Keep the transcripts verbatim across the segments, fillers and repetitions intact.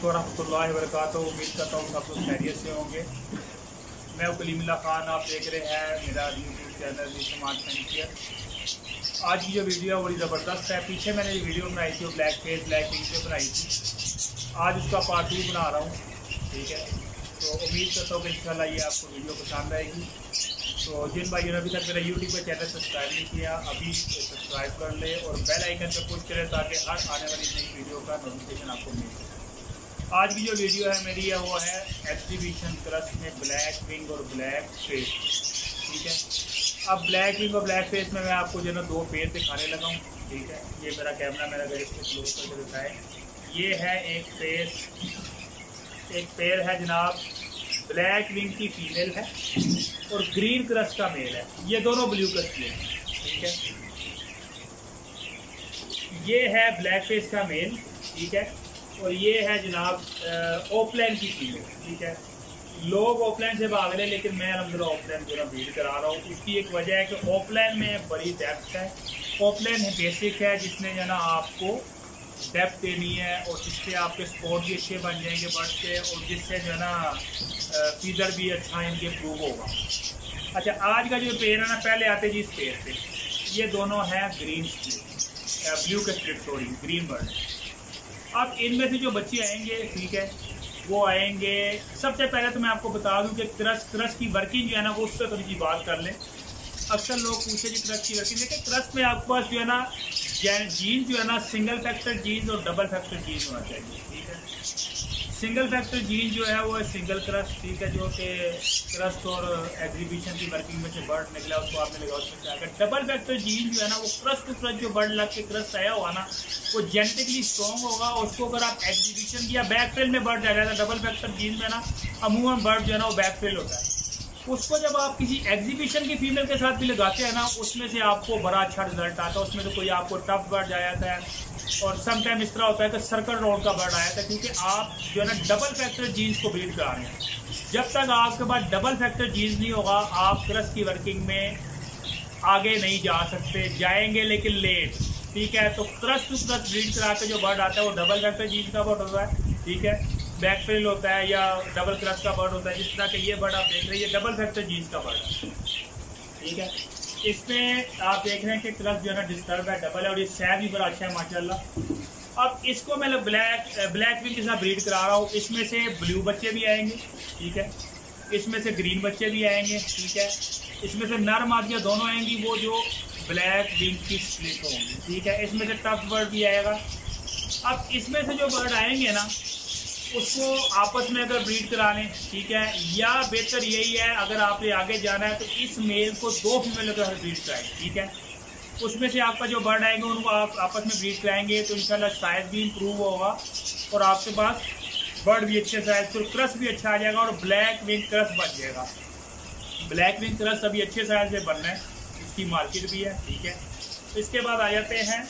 वालेकुम रहमतुल्लाहि व बरकातुहू। उम्मीद करता हूँ सब लोग खैरियत से होंगे। मैं कलीमुल्लाह खान, आप देख रहे हैं मेरा यूट्यूब चैनल स्मार्ट फैंसियर। आज की जो वीडियो है बड़ी ज़बरदस्त है। पीछे मैंने ये वीडियो बनाई थी, वो ब्लैक फेस ब्लैक विंग पे बनाई थी। आज उसका पार्ट टू बना रहा हूँ, ठीक है। तो उम्मीद करता हूँ कि इंशाल्लाह ये आपको वीडियो पसंद आएगी। तो जिन भाइयों ने अभी तक मेरा यूट्यूब का चैनल सब्सक्राइब नहीं किया, अभी सब्सक्राइब कर ले और बेल आइकन पर पुश करें ताकि हर आने वाली नई वीडियो का नोटिफिकेशन आपको मिल सके। आज की जो वीडियो है मेरी है वो है एग्जीबिशन क्रस्ट में ब्लैक विंग और ब्लैक फेस, ठीक है। अब ब्लैक विंग और ब्लैक फेस में मैं आपको जो है ना दो पेयर दिखाने लगा हूँ, ठीक है। ये मेरा कैमरा मेरा अगर इसको क्लोज करके दिखाए, ये है एक फेस, एक पेयर है जनाब ब्लैक विंग की फीमेल है और ग्रीन क्रस्ट का मेल है। ये दोनों ब्लू क्रस्ट के हैं, ठीक है। ये है ब्लैक फेस का मेल, ठीक है, और ये है जनाब ओपलैंड की फीमेल, ठीक है। लोग ओपलैंड से भाग रहे, लेकिन मैं अलहमदुलिल्लाह ओपलैंड जो है ब्रीड करा रहा हूँ। इसकी एक वजह है कि ओपलैंड में बड़ी डेप्थ है। ओपलैंड बेसिक है जिसने जो ना आपको डेप्थ देनी है और जिससे आपके स्पॉट भी अच्छे बन जाएंगे बर्ड के, और जिससे जो है ना फीडर भी अच्छा इनके प्रूव होगा। अच्छा, आज का जो पेयर है ना, पहले आते जी इस पेयर पे, ये दोनों हैं ग्रीन स्प्लिट ब्लू के स्प्लिट सॉरी ग्रीन बर्ड। अब इनमें से जो बच्चे आएंगे, ठीक है, वो आएंगे। सबसे पहले तो मैं आपको बता दूं कि क्रस्ट क्रस्ट की वर्किंग जो है ना वो उस पर थोड़ी सी बात कर लें। अक्सर लोग पूछे जी क्रस्ट की वर्किंग, लेकिन क्रस्ट में आपके पास जो है ना जीन जो है ना सिंगल फैक्टर जीन और डबल फैक्टर जीन होना चाहिए, ठीक है। सिंगल फैक्टर जीन जो है वो है सिंगल क्रस्ट, ठीक है, जो कि क्रस्ट और एग्जीबिशन की वर्किंग में से बर्ड निकला उसको आपने लगा उसमें से। अगर डबल फैक्टर जीन जो है ना वो क्रस्ट टू क्रस्ट जो बर्ड लग के क्रस्ट आया हुआ ना वो जेनेटिकली स्ट्रॉन्ग होगा। उसको अगर आप एग्जीबिशन या बैक फेल में बर्ड लगाया था, डबल फैक्टर जीन में ना अमूमन बर्ड जो है ना वो बैक फेल होता है। उसको जब आप किसी एग्जीबिशन की फीमेल के साथ भी लगाते हैं ना, उसमें से आपको बड़ा अच्छा रिजल्ट आता है। उसमें तो कोई आपको टफ बर्ड आया था और समटाइम इस तरह होता है कि सर्कल राउंड का बर्ड आया था, क्योंकि आप जो है ना डबल फैक्टर जीन्स को ब्रीड करा रहे हैं। जब तक आपके पास डबल फैक्टर जीन्स नहीं होगा, आप क्रस्ट की वर्किंग में आगे नहीं जा सकते, जाएंगे लेकिन लेट, ठीक है। तो क्रस्ट टू क्रस्ट ब्रीड करा के जो बर्ड आता है वो डबल फैक्टर जीन्स का बर्ड होता है, ठीक है, बैक फेल होता है या डबल क्रस्ट का बर्ड होता है। जिस तरह के ये बर्ड आप देख रहे हैं, ये डबल फैक्टर जीन्स का बर्ड है, ठीक है। इसमें आप देख रहे हैं कि क्रस्ट जो है ना डिस्टर्ब है, डबल है, और ये सैज भी बड़ा अच्छा है माशाल्लाह। अब इसको मैं ब्लैक ब्लैक विंग के साथ ब्रीड करा रहा हूँ। इसमें से ब्लू बच्चे भी आएंगे, ठीक है, इसमें से ग्रीन बच्चे भी आएंगे, ठीक है, इसमें से नर मादियाँ दोनों आएंगी, वो जो ब्लैक विंग की स्प्लिट होंगी, ठीक है। इसमें से टफ बर्ड भी आएगा। अब इसमें से जो बर्ड आएंगे ना उसको आपस में अगर ब्रीड करा लें, ठीक है, या बेहतर यही है अगर आपने आगे जाना है तो इस मेल को दो फीमेल के साथ ब्रीड कराएं, ठीक है। उसमें से आपका जो बर्ड आएंगे उनको आप आपस में ब्रीड कराएंगे तो इंशाल्लाह साइज भी इम्प्रूव होगा और आपके पास बर्ड भी अच्छे साइज, तो क्रस्ट भी अच्छा आ जाएगा और ब्लैक विंग क्रस्ट बन जाएगा। ब्लैक विंग क्रस्ट अभी अच्छे साइज में बनना है, इसकी मार्केट भी है, ठीक है। तो इसके बाद आ जाते हैं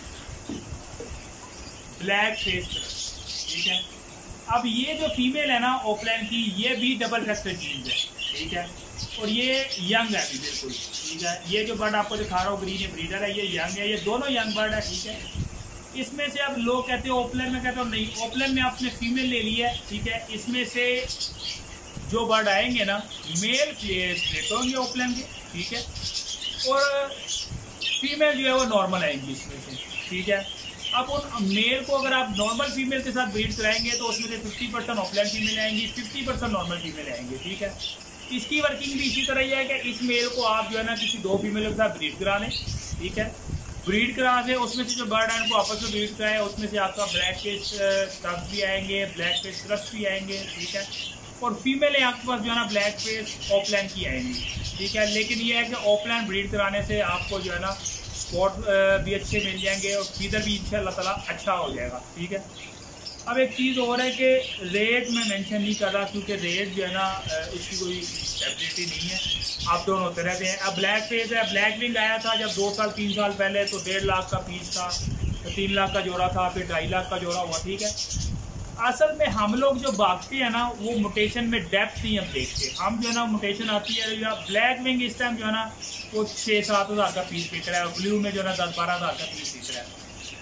ब्लैक फेस क्रस्ट, ठीक है। अब ये जो फीमेल है ना ओपलैंड की, ये भी डबल फैक्टर जीन्स है, ठीक है, और ये यंग है अभी बिल्कुल, ठीक है। ये जो बर्ड आपको दिखा रहा हूँ ग्रीन है ब्रीडर है, ये यंग है, ये दोनों यंग बर्ड है, ठीक है। इसमें से अब लोग कहते हैं ओपलैंड में, कहते हो नहीं, ओपलैंड में आपने फीमेल ले ली है, ठीक है। इसमें से जो बर्ड आएंगे ना मेल स्प्लिट होंगे ओपलैंड के, ठीक है, और फीमेल जो है वो नॉर्मल आएंगी इसमें से, ठीक है। अब उन मेल को अगर आप नॉर्मल फीमेल के साथ ब्रीड कराएंगे तो उसमें से फिफ्टी परसेंट ऑफलाइन फीमेल आएंगी, फिफ्टी परसेंट नॉर्मल फीमेल आएंगे, ठीक है। इसकी वर्किंग भी इसी तरह ही है कि इस मेल को आप जो है ना किसी दो फीमेल के साथ ब्रीड करा लें, ठीक है। ब्रीड करा दें, उसमें से जो बर्ड है उनको आपस में ब्रीड कराएं, उसमें से आपका ब्लैक फेस टफ भी आएंगे, ब्लैक फेस क्रस्ट भी आएंगे, ठीक है, और फीमेल आपके पास जो है ना ब्लैक फेस ऑफलाइन की आएंगी, ठीक है। लेकिन ये है कि ऑफलाइन ब्रीड कराने से आपको जो है ना स्पॉट भी अच्छे मिल जाएंगे और फीदर भी इंशाअल्लाह ताला अच्छा हो जाएगा, ठीक है। अब एक चीज़ और है कि रेट में मेंशन नहीं कर रहा, क्योंकि रेट जो है ना इसकी कोई स्टेबिलिटी नहीं है, आप दोनों होते रहते हैं। अब ब्लैक फेस है, ब्लैक विंग आया था जब दो साल तीन साल पहले तो डेढ़ लाख का पीस था, तो तीन लाख का जोड़ा था, फिर ढाई लाख का जोड़ा हुआ, ठीक है। असल में हम लोग जो भागते हैं ना वो मोटेशन में डेप्थ नहीं हम देखते, हम जो है ना मोटेशन आती है या ब्लैक विंग इस टाइम जो है ना वो छः सात हज़ार का पीस बिक रहा है, ब्लू में जो है ना दस बारह हज़ार का पीस बिक रहा है।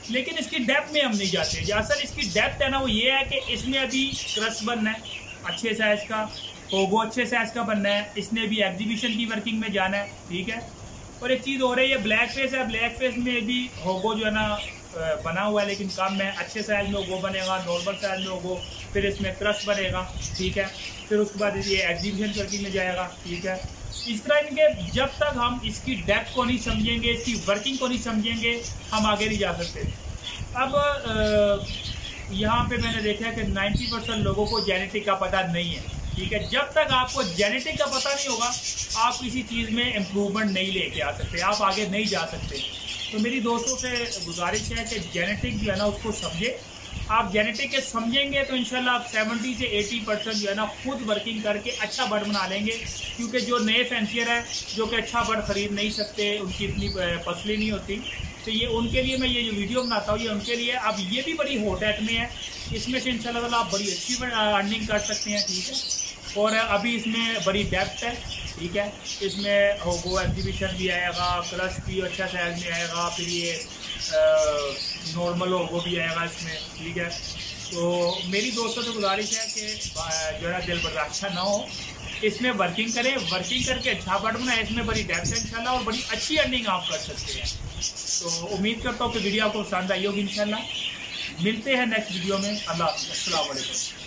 लेकिन इसकी डेप्थ में हम नहीं जाते। असल इसकी डेप्थ है ना वो ये है कि इसमें अभी क्रस्ट बनना है अच्छे साइज का, होगो अच्छे साइज का बनना है, इसने भी एग्जीबिशन की वर्किंग में जाना है, ठीक है। और एक चीज़ हो रही है, ब्लैक फेस है, ब्लैक फेस में भी होगो जो है ना बना हुआ है लेकिन कम है, अच्छे साइज में होगो बनेगा, नॉर्मल साइज में होगो, फिर इसमें क्रस्ट बनेगा, ठीक है। फिर उसके बाद ये एग्जीबिशन वर्किंग में जाएगा, ठीक है। इस तरह इनके जब तक हम इसकी डेप्थ को नहीं समझेंगे, इसकी वर्किंग को नहीं समझेंगे, हम आगे नहीं जा सकते। अब यहाँ पे मैंने देखा है कि नब्बे परसेंट लोगों को जेनेटिक का पता नहीं है, ठीक है। जब तक आपको जेनेटिक का पता नहीं होगा आप किसी चीज़ में इम्प्रूवमेंट नहीं लेके आ सकते, आप आगे नहीं जा सकते। तो मेरी दोस्तों से गुजारिश है कि जेनेटिक जो है ना उसको समझे। आप जेनेटिक के समझेंगे तो इंशाल्लाह आप सत्तर से अस्सी परसेंट जो है ना खुद वर्किंग करके अच्छा बर्ड बना लेंगे। क्योंकि जो नए फैंसियर है जो कि अच्छा बर्ड ख़रीद नहीं सकते, उनकी इतनी पसली नहीं होती, तो ये उनके लिए मैं ये जो वीडियो बनाता हूँ ये उनके लिए। अब ये भी बड़ी हॉट एट में है, इसमें से इंशाल्लाह ताला आप बड़ी अच्छी अर्निंग कर सकते हैं, ठीक है। और अभी इसमें बड़ी डेप्थ है, ठीक है। इसमें होगो एग्जीबिशन भी आएगा, क्रस्ट भी अच्छा साइज में आएगा, फिर ये नॉर्मल होगो भी आएगा इसमें, ठीक है। तो मेरी दोस्तों से गुजारिश है कि जो है दिल बर्दाश्त ना हो, इसमें वर्किंग करें, वर्किंग करके अच्छा बर्ड बनाए। इसमें बड़ी डेप्थ है इंशाल्लाह और बड़ी अच्छी अर्निंग आप कर सकते हैं। तो उम्मीद करता हूँ कि वीडियो आपको पसंद आई होगी। इंशाल्लाह मिलते हैं नेक्स्ट वीडियो में। अल्लाह हाफ़िज़, अस्सलाम वालेकुम।